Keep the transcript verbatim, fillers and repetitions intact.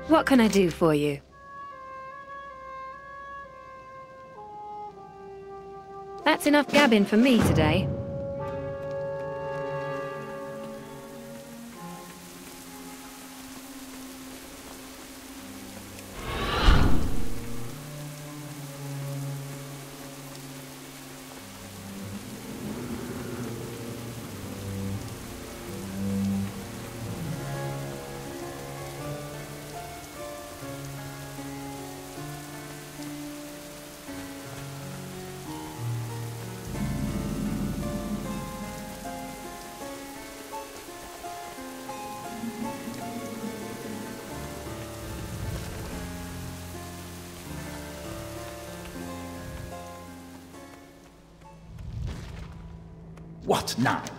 What can I do for you? That's enough gabbing for me today. What now?